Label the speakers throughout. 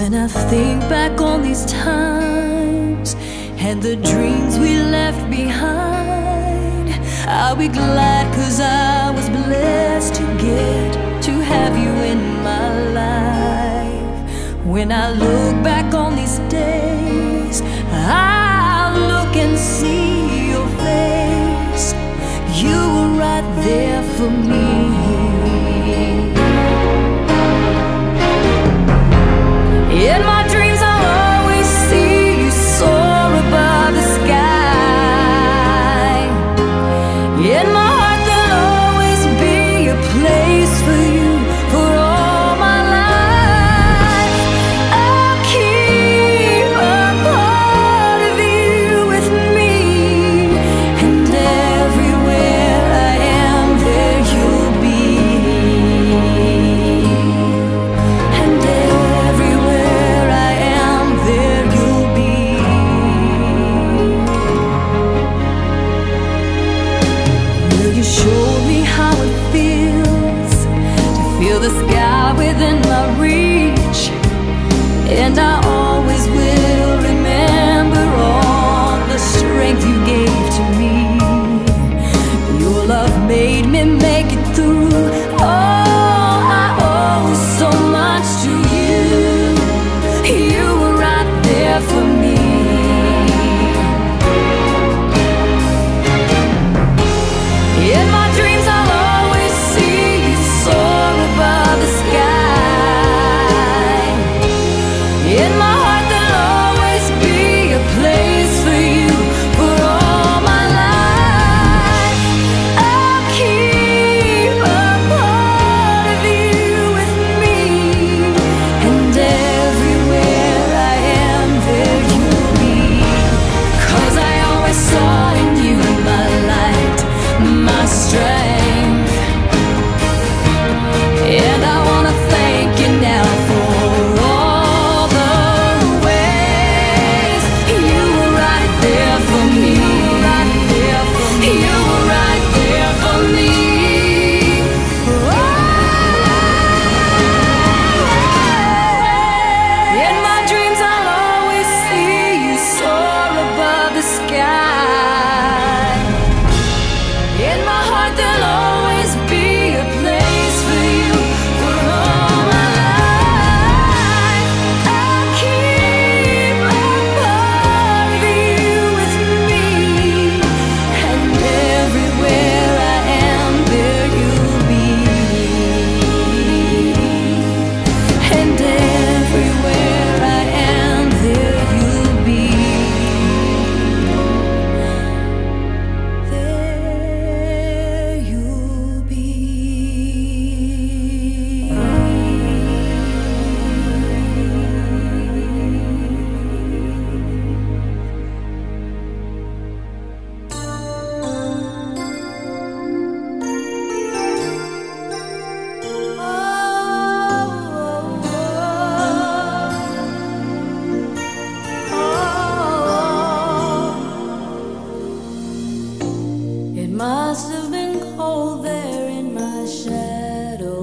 Speaker 1: When I think back on these times and the dreams we left behind, I'll be glad 'cause I was blessed to get to have you in my life. When I look back on these days, I'll look and see your face. You were right there for me. In my dreams I'll always see you soar above the sky. In my heart there'll always be a place for you for all my life. I'll keep a part of you with me, and everywhere I am there you'll be. And everywhere I am there you'll be. Will you show me how it feels to feel the sky within my reach? And I always will remember all the strength you gave to me. Your love made me make it through. Oh, I owe so much to you. You were right there for me. In my dreams I'll always see you soar above the sky. In my heart there'll always be a place for you for all my life. I'll keep a part of you with me, and everywhere I am there you'll be. 'Cause I always saw in you my light, my strength. And I wanna thank you now for all the ways you were right there for me. You were right there for me. In my dreams I'll always see you soar above the sky. In my heart there'll always be a place for you for all my life. I'll keep a part of you with me, and everywhere I am there you'll be. And everywhere I am there you'll be. There you'll be. It must have been cold there in my shadow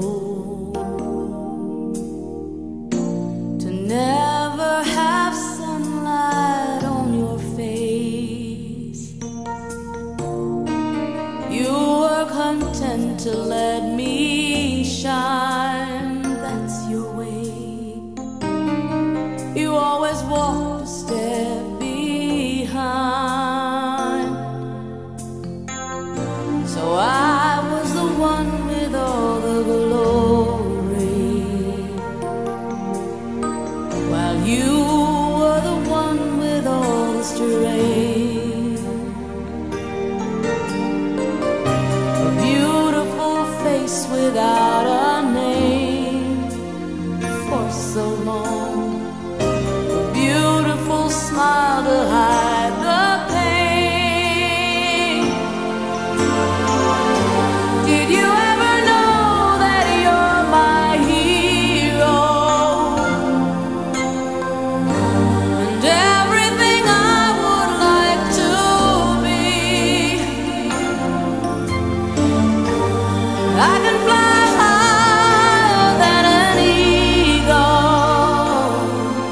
Speaker 1: to never have sunlight on your face. You were content to let me shine, that's your way. You always walked a step behind. So I was the one with all the glory, while you were the one with all the strength. A beautiful face without a name for so long. A beautiful smile to hide the pain. Did you ever know that you're my hero? And everything I would like to be. I can fly higher than an eagle.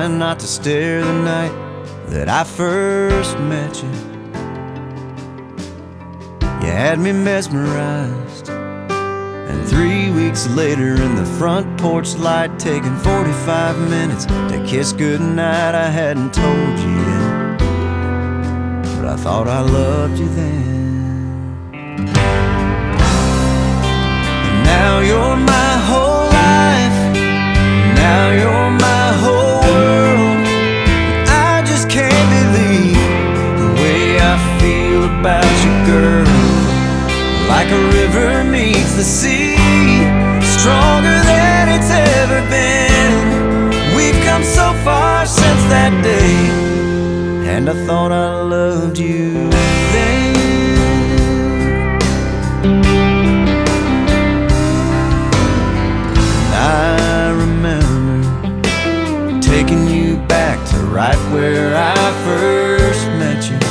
Speaker 2: trying not to stare the night that I first met you. You had me mesmerized, and 3 weeks later in the front porch light, taking 45 minutes to kiss goodnight. I hadn't told you yet, but I thought I loved you then. And now you're my whole life, now you're my whole world. I just can't believe the way I feel about you, girl. Like a river meets the sea, stronger than it's ever been. We've come so far since that day, and I thought I loved you then. And I remember taking you back to right where I first met you.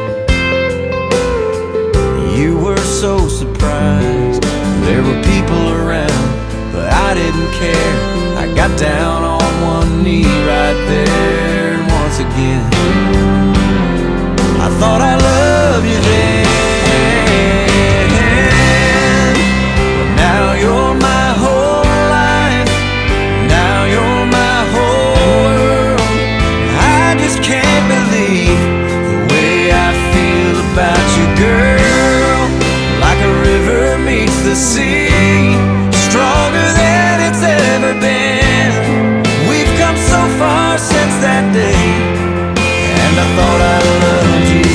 Speaker 2: You were so surprised, there were people around, but I didn't care. I got down on one knee right there, and once again I thought I loved you then. But now you're my whole life, now you're my whole world. I just can't believe the way I feel about you, girl. Like a river meets the sea, stronger than it's ever been. We've come so far since that day, and I thought I loved you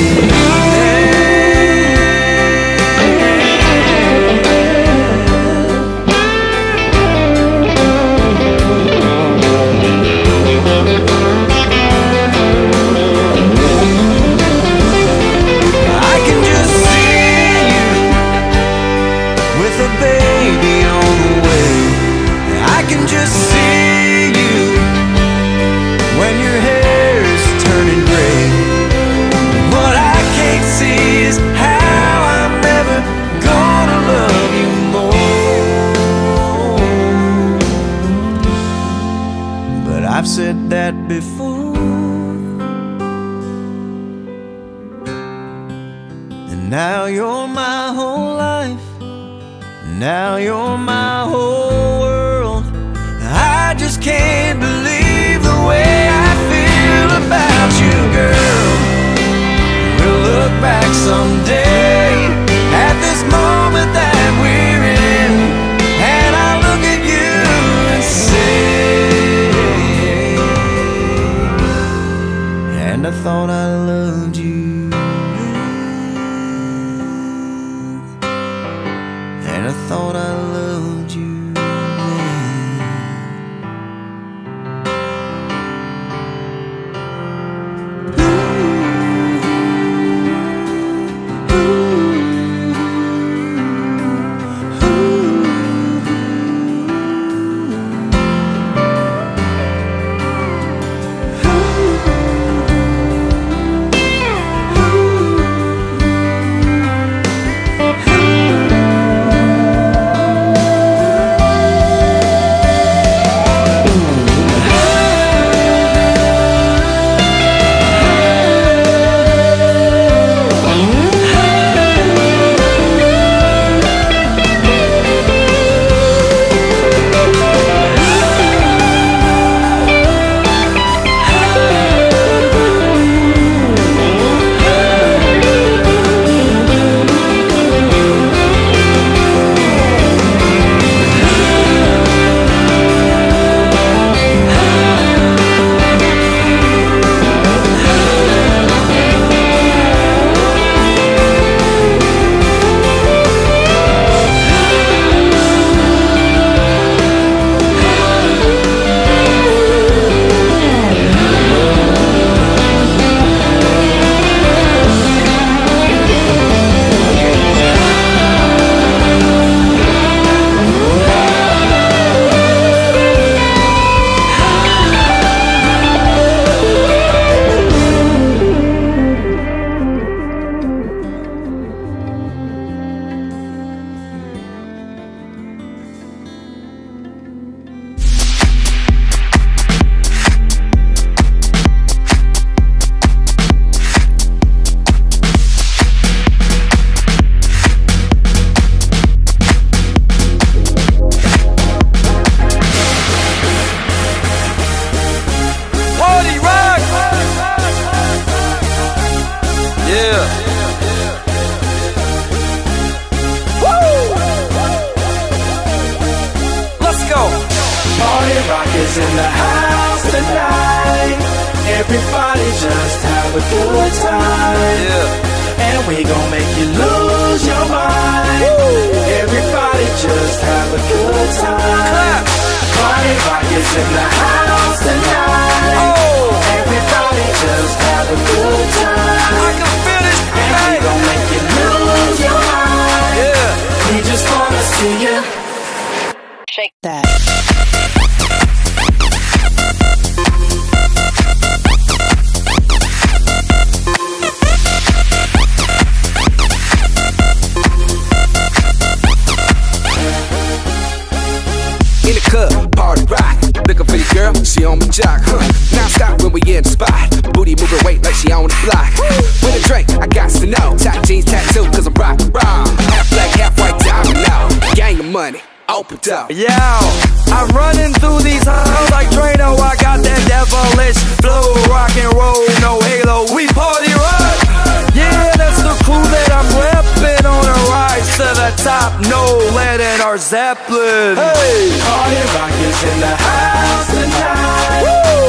Speaker 2: said that before. And now you're my whole life, now you're my whole world. I just can't believe the way I feel about you, girl. We'll look back someday at this moment that we're in, and I'll look at you and say, and I thought I loved you, and I thought I loved you. Yeah. Woo! Let's go.
Speaker 3: Party rock is in the house tonight. Everybody just have a good time.
Speaker 2: Yeah.
Speaker 3: And we gon' make you lose your mind.
Speaker 2: Woo.
Speaker 3: Everybody just have a good time.
Speaker 2: Clap.
Speaker 3: Party rock is in the house tonight.
Speaker 2: Oh.
Speaker 3: Everybody just have a good time.
Speaker 2: I can feel it.
Speaker 3: And we gon' make you lose your mind.
Speaker 2: Yeah.
Speaker 3: We just wanna see you
Speaker 4: shake that.
Speaker 5: In the club, party rock. Looking for your girl, she on my jock, huh? Now stop when we in the spot. Booty moving weight like she on the block. With a drink, I got to know. Tight jeans tattoo, cause I'm rock raw. Half black, half white diamond now. Gang of money, open up.
Speaker 2: Yo, I'm running through these halls like Drano. I got that devilish flow, rock and roll, no halo. We party rock. Yeah, that's the crew that I'm reppin' on a rise to the top. No lead in our Zeppelin. Hey,
Speaker 3: Party rock is in the house tonight.
Speaker 2: woo!